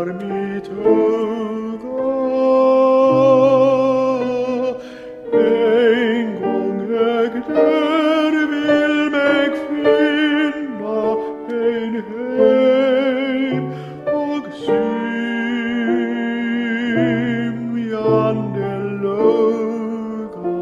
mitt öga. En gång ägder vill mig finna en heim och symjande löga.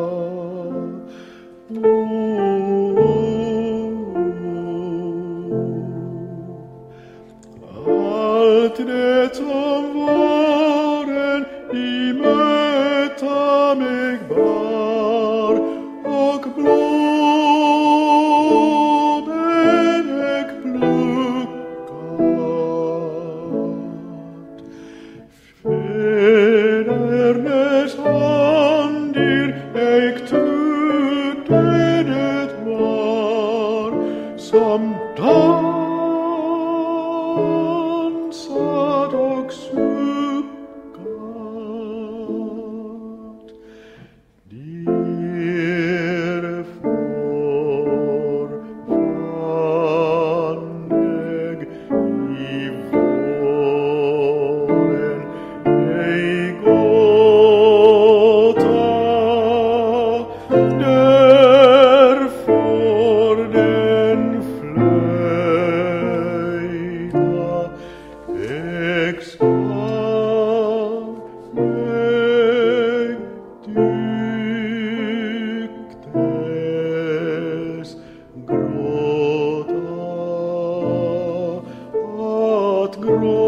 Allt det som våren i möta mig bar och blåbär mig pluggat. Fädernes handir ägtudde det var som dansad och suckat. Därför fann jag i våren ej gåta, därför den flöjta ägskap mig tyktes gråta, att gråta.